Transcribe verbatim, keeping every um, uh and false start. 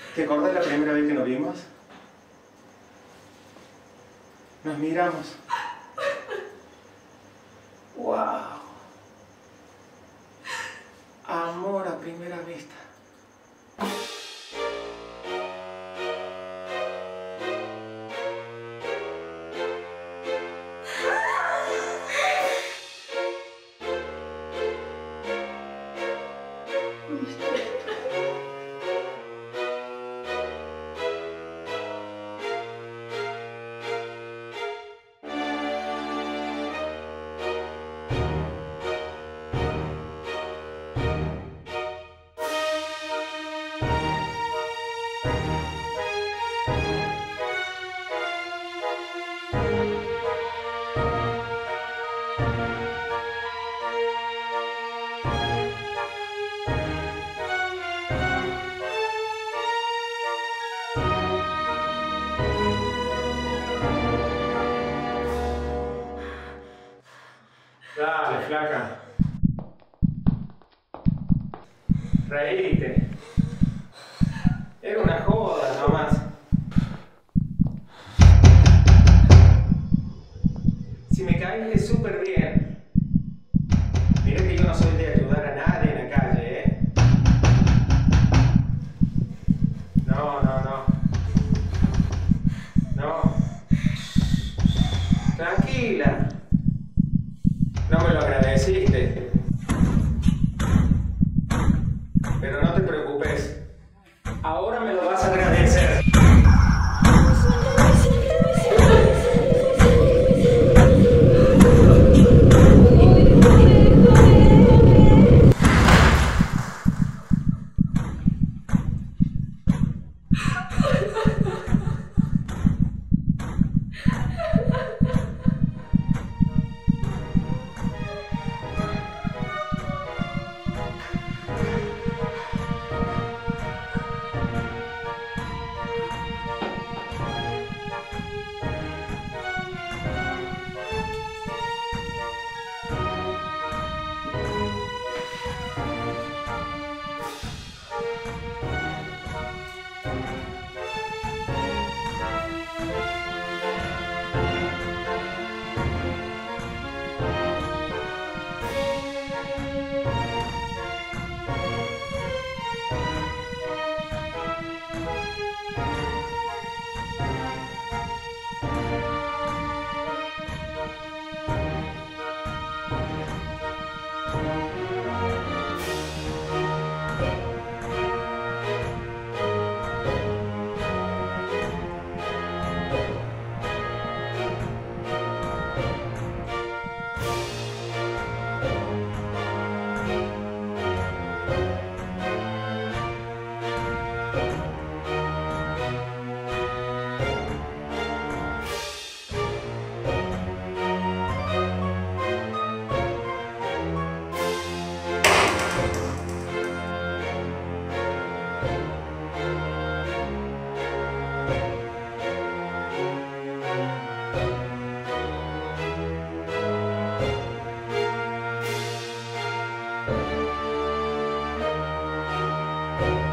¿Te acordás la primera vez que nos vimos? Nos miramos. ¡Wow! Amor a primera vista. Dale, flaca. Reíte. Era una joda nomás. Si me caíste súper bien. Mira que yo no soy de ayudar a nadie en la calle, ¿eh? No, no, no. No. Tranquila. No me lo agradeciste. Pero no te preocupes. Ahora me lo vas a agradecer. Thank you.